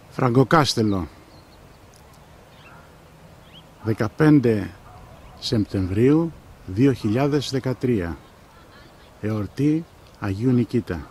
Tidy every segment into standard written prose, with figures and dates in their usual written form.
Φραγκοκάστελο, 15 Σεπτεμβρίου 2013, εορτή Αγίου Νικήτα.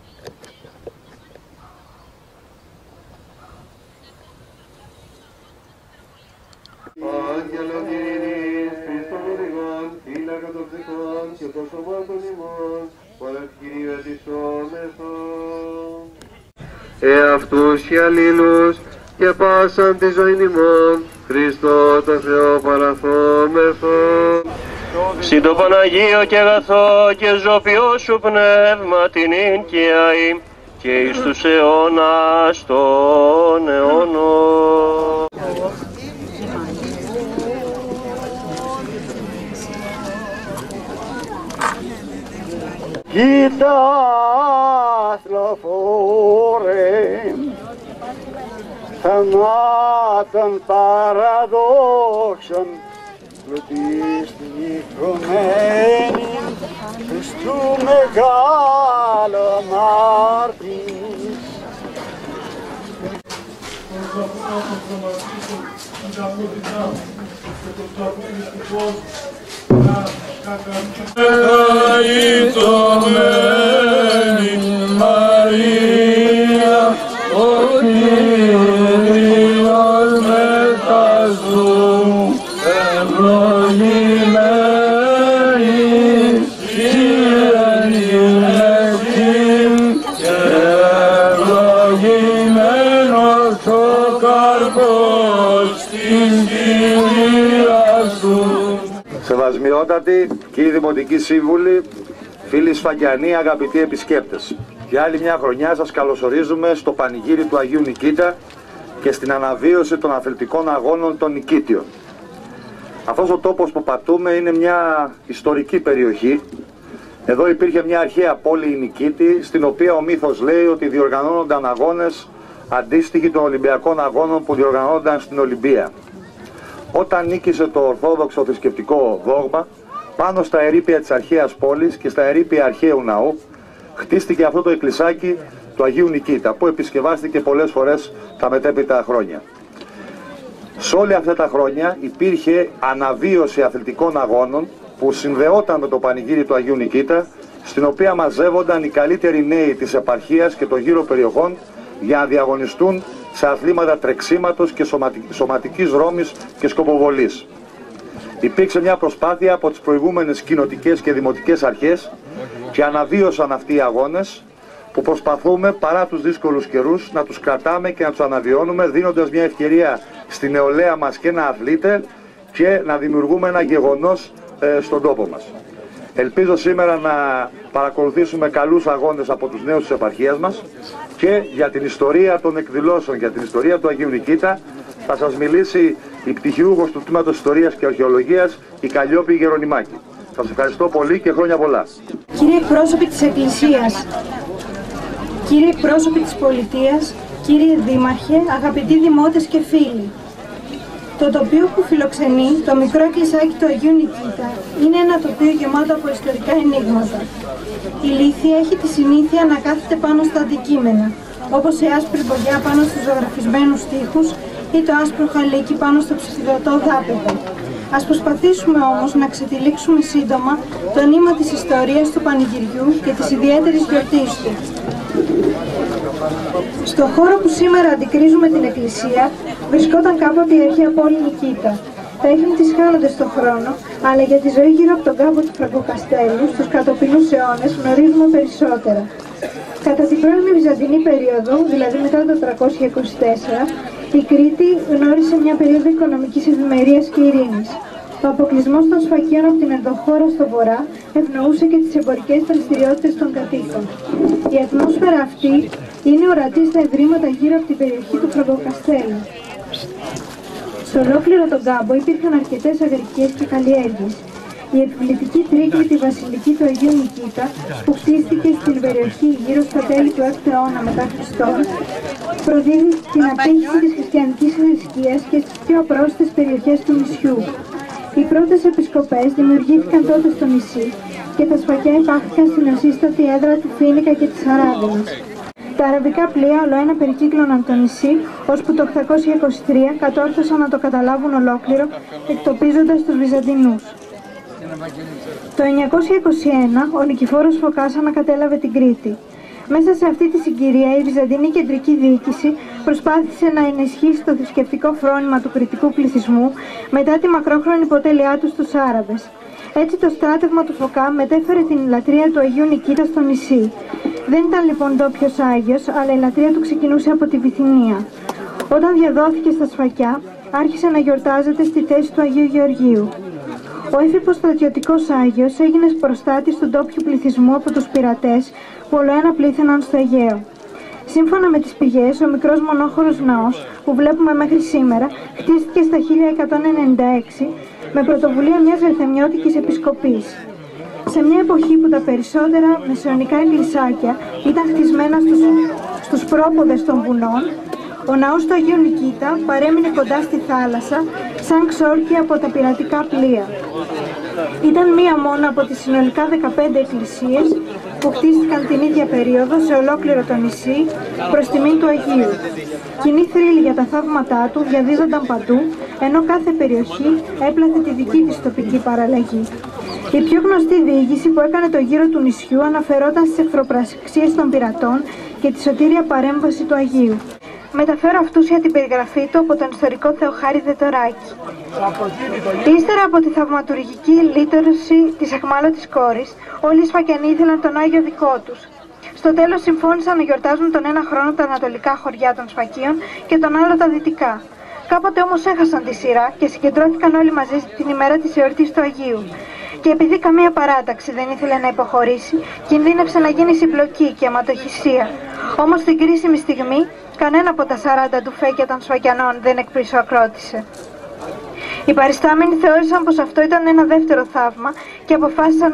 Εαυτούς και αλλήλους και πάσαν τη ζωή ημών, Χριστό το Θεό παραθόμεθο. Συν το Παναγίο και αγαθό και ζωπιό σου πνεύμα την ίνκαιαη και εις τους αιώνας των αιώνων. Κοίτας λοφόρε θανάτων παραδόξων πλουτίστη χρωμένη Χριστού μεγάλο μάρτης. Αγιτωμένη Μαρία, ο Κύριος μεταζού, ευλογημένη Κύριε Νεκτήν και ευλογημένος ο καρπός της Κυρίας σου. Σεβασμιότατοι κύριοι Δημοτικοί Σύμβουλοι, φίλοι Σφαγιανοί, αγαπητοί επισκέπτες. Για άλλη μια χρονιά σας καλωσορίζουμε στο πανηγύρι του Αγίου Νικήτα και στην αναβίωση των αθλητικών αγώνων των Νικήτιων. Αυτός ο τόπος που πατούμε είναι μια ιστορική περιοχή. Εδώ υπήρχε μια αρχαία πόλη η Νικήτη, στην οποία ο μύθος λέει ότι διοργανώνονταν αγώνες αντίστοιχοι των Ολυμπιακών αγώνων που διοργανώνονταν στην Ολυμπία. Όταν νίκησε το ορθόδοξο θρησκευτικό δόγμα, πάνω στα ερείπια της αρχαίας πόλης και στα ερείπια αρχαίου ναού, χτίστηκε αυτό το εκκλησάκι του Αγίου Νικήτα, που επισκευάστηκε πολλές φορές τα μετέπειτα χρόνια. Σε όλα αυτά τα χρόνια υπήρχε αναβίωση αθλητικών αγώνων που συνδεόταν με το πανηγύρι του Αγίου Νικήτα, στην οποία μαζεύονταν οι καλύτεροι νέοι της επαρχίας και των γύρω περιοχών για να διαγωνιστούν σε αθλήματα τρεξίματος και σωματικής ρόμης και σκοποβολής. Υπήρξε μια προσπάθεια από τις προηγούμενες κοινοτικές και δημοτικές αρχές και αναβίωσαν αυτοί οι αγώνες, που προσπαθούμε παρά τους δύσκολους καιρούς να τους κρατάμε και να τους αναβιώνουμε, δίνοντας μια ευκαιρία στη νεολαία μας και να αθλείται και να δημιουργούμε ένα γεγονός στον τόπο μας. Ελπίζω σήμερα να παρακολουθήσουμε καλούς αγώνες από τους νέους της επαρχίας μας και για την ιστορία των εκδηλώσεων, για την ιστορία του Αγίου Νικήτα θα σας μιλήσει η πτυχιούχος του Τμήματος Ιστορίας και Αρχαιολογίας, η Καλλιόπη Γερονιμάκη. Σας ευχαριστώ πολύ και χρόνια πολλά. Κύριοι εκπρόσωποι της Εκκλησίας, κύριοι εκπρόσωποι της Πολιτείας, κύριοι Δήμαρχε, αγαπητοί δημότες και φίλοι. Το τοπίο που φιλοξενεί το μικρό εκκλησάκι του Αγίου Νικήτα είναι ένα τοπίο γεμάτο από ιστορικά ενίγματα. Η λύθη έχει τη συνήθεια να κάθεται πάνω στα αντικείμενα, όπως η άσπρη μπογιά πάνω στους ζωγραφισμένους τοίχους ή το άσπρο χαλίκι πάνω στο ψηφιδωτό δάπεδο. Ας προσπαθήσουμε όμως να ξετυλίξουμε σύντομα το νήμα της ιστορίας του πανηγυριού και της ιδιαίτερης γιορτής του. Στο χώρο που σήμερα αντικρίζουμε την εκκλησία βρισκόταν κάποτε η αρχαία πόλη Νικήτα. Τα ίχνη της χάνονται στον χρόνο, αλλά για τη ζωή γύρω από τον κάμπο του Φραγκοκαστέλου στους κατοπινούς αιώνες γνωρίζουμε περισσότερα. Κατά την πρώην Βυζαντινή περίοδο, δηλαδή μετά το 324, η Κρήτη γνώρισε μια περίοδο οικονομικής ευημερίας και ειρήνης. Ο αποκλεισμός των σφακίων από την ενδοχώρα στο βορρά ευνοούσε και τις εμπορικές δραστηριότητες των κατοίκων. Η ατμόσφαιρα αυτή είναι ορατή στα ευρήματα γύρω από την περιοχή του Φραγκοκαστέλου. Σε ολόκληρο τον κάμπο υπήρχαν αρκετές αγρικές και καλλιέργειες. Η επιβλητική τρίγλητη βασιλική του Αγίου Νικήτα, που χτίστηκε στην περιοχή γύρω στα τέλη του 6ου αιώνα μετά Χριστόν, προδίδει την απήχηση της χριστιανικής θρησκείας και στις πιο απρόσιτες περιοχές του νησιού. Οι πρώτες επισκοπές δημιουργήθηκαν τότε στο νησί και τα σφακιά υπάχθηκαν στην ασύστατη έδρα του Φοίνικα και της Αράβωνας. Τα αραβικά πλοία ολοένα περικύκλωναν το νησί, ώσπου το 823 κατόρθωσαν να το καταλάβουν ολόκληρο, εκτοπίζοντας τους Βυζαντινούς. Το 921 ο Νικηφόρος Φωκάς ανακατέλαβε την Κρήτη. Μέσα σε αυτή τη συγκυρία η Βυζαντινή κεντρική διοίκηση προσπάθησε να ενισχύσει το θρησκευτικό φρόνημα του κρητικού πληθυσμού μετά τη μακρόχρονη υποτέλειά του στους Άραβες. Έτσι το στράτευμα του Φωκά μετέφερε την λατρεία του Αγίου Νικήτα στο νησί. Δεν ήταν λοιπόν ντόπιος Άγιος, αλλά η λατρεία του ξεκινούσε από τη Βυθινία. Όταν διαδόθηκε στα Σφακιά, άρχισε να γιορτάζεται στη θέση του Αγίου Γεωργίου. Ο έφυπος στρατιωτικός Άγιος έγινε προστάτης του ντόπιου πληθυσμού από τους πειρατές που ολοένα πλήθαιναν στο Αιγαίο. Σύμφωνα με τις πηγές, ο μικρός μονόχωρος ναός που βλέπουμε μέχρι σήμερα χτίστηκε στα 1196 με πρωτοβουλία μιας Ερθεμιώτικης επισκοπής. Σε μια εποχή που τα περισσότερα μεσαιωνικά εκκλησάκια ήταν χτισμένα στους πρόποδες των βουνών, ο ναός του Αγίου Νικήτα παρέμεινε κοντά στη θάλασσα, σαν ξόρκι από τα πειρατικά πλοία. Ήταν μία μόνο από τις συνολικά 15 εκκλησίες που χτίστηκαν την ίδια περίοδο σε ολόκληρο το νησί προς τιμήν του Αγίου. Κοινοί θρύλοι για τα θαύματά του διαδίδονταν παντού, ενώ κάθε περιοχή έπλαθε τη δική της τοπική παραλλαγή. Η πιο γνωστή διήγηση που έκανε το γύρο του νησιού αναφερόταν στις εχθροπραξίες των πειρατών και τη σωτήρια παρέμβαση του Αγίου. Μεταφέρω αυτούσια την περιγραφή του από τον ιστορικό Θεοχάρη Δετοράκη. Ύστερα από τη θαυματουργική λύτρωση της αιχμάλωτης κόρης, όλοι οι Σφακιανοί ήθελαν τον Άγιο δικό τους. Στο τέλος συμφώνησαν να γιορτάζουν τον ένα χρόνο τα ανατολικά χωριά των Σφακίων και τον άλλο τα δυτικά. Κάποτε όμως έχασαν τη σειρά και συγκεντρώθηκαν όλοι μαζί την ημέρα της εορτής του Αγίου. Και επειδή καμία παράταξη δεν ήθελε να υποχωρήσει, κινδύνευσε να γίνει συμπλοκή και αιματοχυσία. Όμως στην κρίσιμη στιγμή, κανένα από τα 40 ντουφέκια των Σφακιανών δεν εκπρισοκρότησε. Οι παριστάμενοι θεώρησαν πως αυτό ήταν ένα δεύτερο θαύμα και αποφάσισαν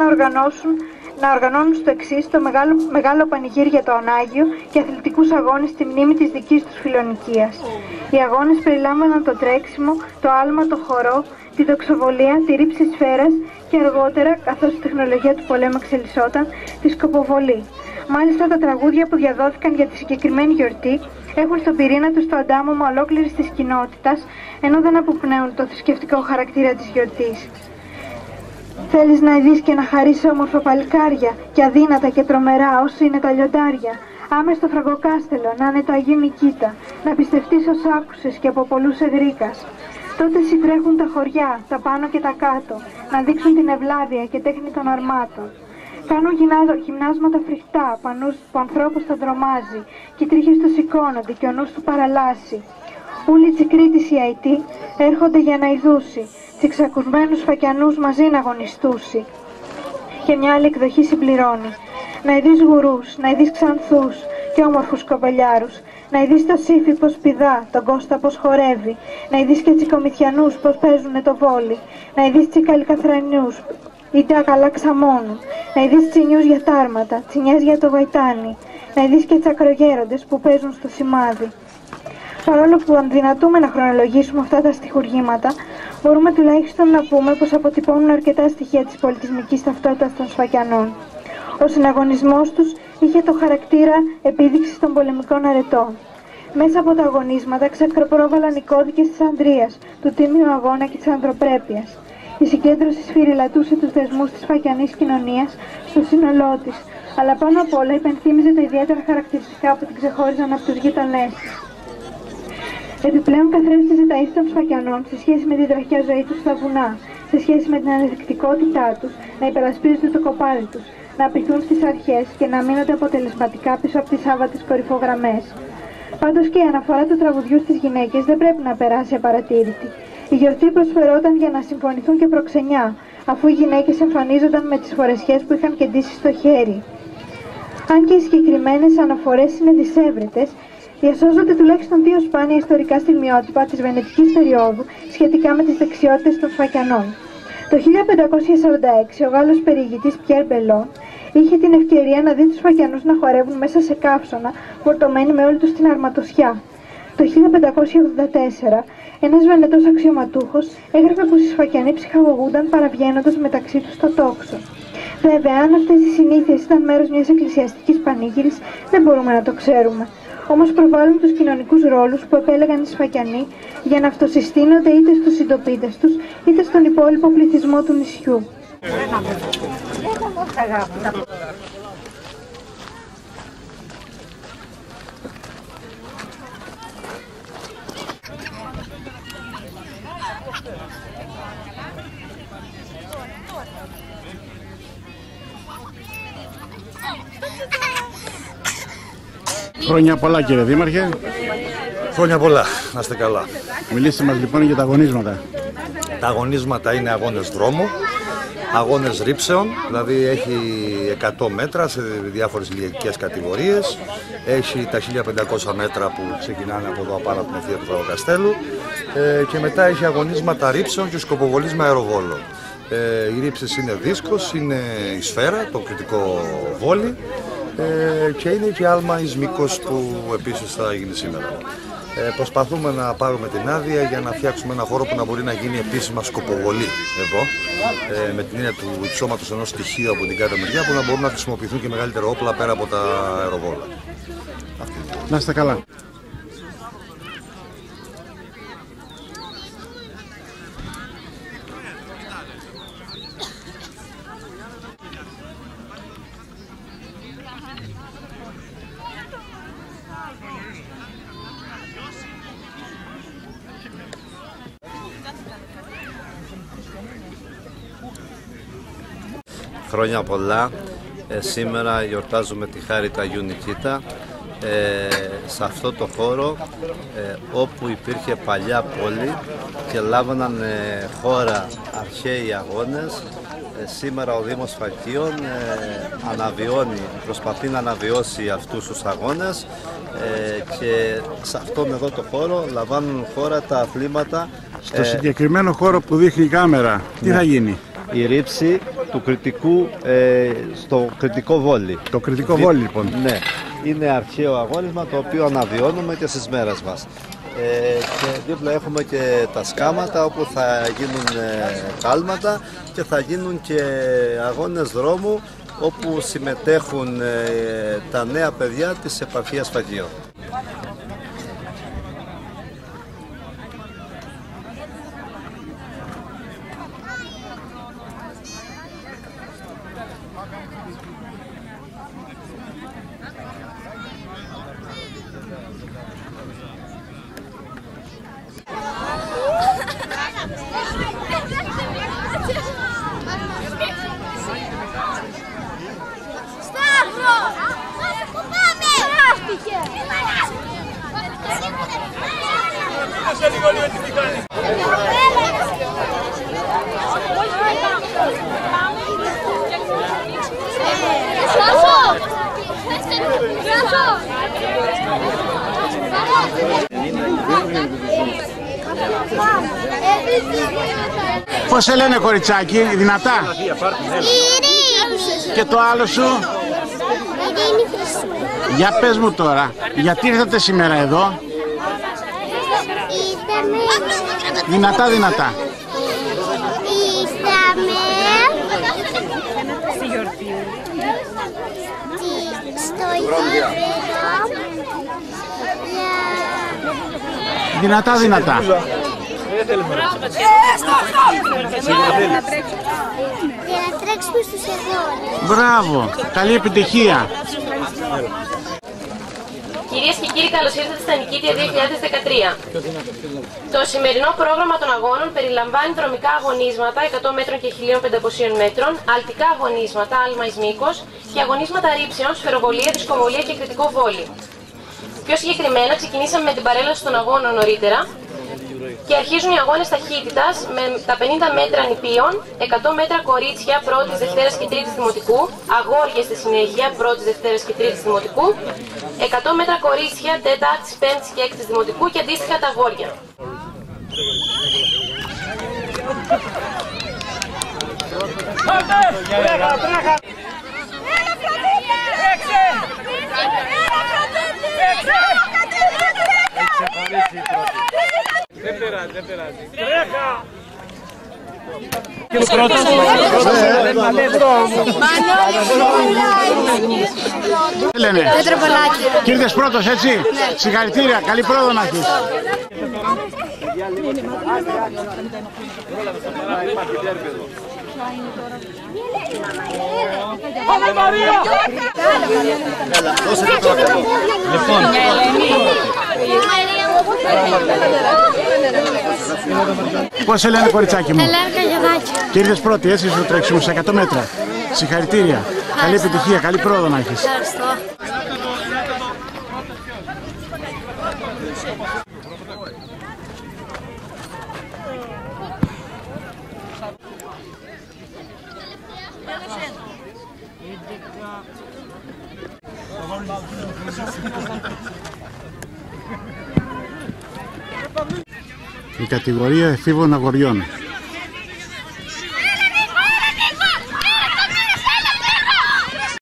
να οργανώνουν στο εξής το μεγάλο πανηγύρι για τον Άγιο και αθλητικούς αγώνες στη μνήμη της δικής τους φιλονικίας. Οι αγώνες περιλάμβαναν το τρέξιμο, το άλμα, το χορό, τη δοξοβολία, τη ρήψη σφαίρας και αργότερα, καθώς η τεχνολογία του πολέμου εξελισσόταν, τη σκοποβολή. Μάλιστα τα τραγούδια που διαδόθηκαν για τη συγκεκριμένη γιορτή έχουν στον πυρήνα τους το αντάμωμα ολόκληρης της κοινότητας, ενώ δεν αποπνέουν το θρησκευτικό χαρακτήρα της γιορτής. Θέλεις να ειδείς και να χαρείς όμορφα παλικάρια και αδύνατα και τρομερά όσοι είναι τα λιοντάρια. Άμε στο Φραγκοκάστελο να είναι το Αγίου Νικήτα, να πιστευτείς ως άκουσες και από πολλούς εγρίκας. Τότε συντρέχουν τα χωριά, τα πάνω και τα κάτω, να δείξουν την ευλάβεια και τέχνη των αρμάτων. Κάνουν γυμνάσματα φρικτά, που ανθρώπους τα τρομάζει, και οι τρίχες του σηκώνονται και ο νους του παραλάσει. Ούλοι Τσικρίτης οι αητοί έρχονται για να ειδούσει, τσιξακουσμένους Σφακιανούς μαζί να αγωνιστούσει. Και μια άλλη εκδοχή συμπληρώνει: να ειδείς γουρούς, να ειδείς ξανθούς και όμορφους κοπελιάρους, να ειδείς το Σύφι πως πηδά, τον Κώστα πως χορεύει, να ειδείς και τσικομηθιανούς πως παίζουνε το βόλι, να ειδείς τσικαλικαθρανιούς είτε ακαλά ξαμώνουν, να ειδείς τσινιούς για τάρματα, τσινιές για το βαϊτάνι, να ειδείς και τσακρογέροντες που παίζουν στο σημάδι. Παρόλο που αδυνατούμε να χρονολογήσουμε αυτά τα στιχουργήματα, μπορούμε τουλάχιστον να πούμε πως αποτυπώνουν αρκετά στοιχεία της πολιτισμικής ταυτότητας των Σφακιανών. Ο συναγωνισμός τους είχε το χαρακτήρα επίδειξης των πολεμικών αρετών. Μέσα από τα αγωνίσματα ξεπρόβαλαν οι κώδικες της Ανδρείας, του τίμιου αγώνα και της ανθρωπρέπειας. Η συγκέντρωση σφυριλατούσε τους δεσμούς της Σφακιανής κοινωνίας στο σύνολό της, αλλά πάνω απ' όλα υπενθύμιζε τα ιδιαίτερα χαρακτηριστικά που την ξεχώριζαν από τους γείτονές της. Επιπλέον καθρέφτιζε τα ήθη των Σφακιανών σε σχέση με την τραχιά ζωή τους στα βουνά, σε σχέση με την ανεκτικότητά τους να υπερασπίζονται το κοπάδι τους, να απειθούν στις αρχές και να μείνονται αποτελεσματικά πίσω από τις άβατες κορυφογραμμές. Πάντως και η αναφορά του τραγουδιού στις γυναίκες δεν πρέπει να περάσει απαρατήρητη. Η γιορτή προσφερόταν για να συμφωνηθούν και προξενιά, αφού οι γυναίκες εμφανίζονταν με τις φορεσιές που είχαν κεντήσει στο χέρι. Αν και οι συγκεκριμένες αναφορές είναι δυσέβρετες, διασώζονται τουλάχιστον δύο σπάνια ιστορικά στιγμιότυπα της Βενετικής περίοδου σχετικά με τις δεξιότητες των Σφακιανών. Το 1546 ο Γάλλος περιηγητής Πιέρ Μπελό είχε την ευκαιρία να δει τους Σφακιανούς να χορεύουν μέσα σε καύσωνα, φορτωμένοι με όλη τους την αρματοσιά. Το 1584 ένας Βενετός αξιωματούχος έγραφε πως οι Σφακιανοί ψυχαγωγούνταν παραβγαίνοντας μεταξύ τους στο τόξο. Βέβαια, αν αυτές οι συνήθειες ήταν μέρος μιας εκκλησιαστικής πανήγυρης, δεν μπορούμε να το ξέρουμε. Όμως προβάλλουν τους κοινωνικούς ρόλους που επέλεγαν οι Σφακιανοί για να αυτοσυστήνονται είτε στους συντοπίτες τους, είτε στον υπόλοιπο πληθυσμό του νησιού. Χρόνια πολλά, κύριε Δήμαρχε. Χρόνια πολλά, να είστε καλά. Μιλήστε μας λοιπόν για τα αγωνίσματα. Τα αγωνίσματα είναι αγώνες δρόμου, αγώνες ρήψεων, δηλαδή έχει 100 μέτρα σε διάφορες ηλικιακές κατηγορίες. Έχει τα 1500 μέτρα που ξεκινάνε από εδώ απάνω από την ευθεία του Φραγκοκαστέλου και μετά έχει αγωνίσματα ρήψεων και σκοποβολής με αεροβόλο. Οι ρήψεις είναι δίσκος, είναι η σφαίρα, το κριτικό βόλι και είναι και άλμα εις μήκος που επίσης θα γίνει σήμερα. Προσπαθούμε να πάρουμε την άδεια για να φτιάξουμε ένα χώρο που να μπορεί να γίνει επίσημα σκοποβολή εδώ, με την έννοια του υψώματος ενός στοιχείου από την κάτω μεριά που να μπορούν να χρησιμοποιηθούν και μεγαλύτερα όπλα πέρα από τα αεροβόλα. Να είστε καλά. Χρόνια πολλά. Σήμερα γιορτάζουμε τη χάρη του Αγίου Νικήτα σε αυτό το χώρο όπου υπήρχε παλιά πόλη και λάβαναν χώρα αρχαίοι αγώνες. Σήμερα ο Δήμος Φακίων προσπαθεί να αναβιώσει αυτούς τους αγώνες και σε αυτόν εδώ το χώρο λαμβάνουν χώρα τα αθλήματα. Στο συγκεκριμένο χώρο που δείχνει η κάμερα, τι θα γίνει? Η ρήψη του κριτικού στο κριτικό βόλι. Το κριτικό βόλι λοιπόν. Ναι, είναι αρχαίο αγώνισμα το οποίο αναβιώνουμε και στις μέρες μας. Και δίπλα έχουμε και τα σκάματα όπου θα γίνουν κάλματα και θα γίνουν και αγώνες δρόμου όπου συμμετέχουν τα νέα παιδιά της επαρχίας Φακίων. Πώς σε λένε, κοριτσάκι, δυνατά? Και το άλλο σου? Για πες μου τώρα, γιατί ήρθατε σήμερα εδώ? Δυνατά, δυνατά. Στη γιορτή. Στο Δυνατά, δυνατά. Για να τρέξουμε στους εγώνες. Μπράβο, καλή επιτυχία. Κυρίες και κύριοι, καλώς ήρθατε στα Νικήτια 2013. Το σημερινό πρόγραμμα των αγώνων περιλαμβάνει δρομικά αγωνίσματα 100 μέτρων και 1500 μέτρων, αλτικά αγωνίσματα, άλμα εις μήκος και αγωνίσματα ρήψεων, σφαιροβολία, δισκοβολία και κριτικό βόλι. Πιο συγκεκριμένα, ξεκινήσαμε με την παρέλαση των αγώνων νωρίτερα και αρχίζουν οι αγώνες ταχύτητας με τα 50 μέτρα νηπίων, 100 μέτρα κορίτσια 1ης, 2ης και 3ης δημοτικού, αγόρια στη συνέχεια 1ης, 2ης και 3ης δημοτικού, 100 μέτρα κορίτσια 4ης, 5ης και 6ης δημοτικού και αντίστοιχα τα αγόρια. Δεν πειράζει. Τρέχα! Λένε. Και ήρθες πρώτος, έτσι. Συγχαρητήρια, καλή πρόοδο να έχεις. Πώς σε λένε, κοριτσάκι μου? Και ήρθες πρώτη, έτσι, στο τρέξιμο στα 100 μέτρα. Συγχαρητήρια. Καλή επιτυχία, καλή πρόοδο να έχεις. Η κατηγορία εφήβων αγοριών.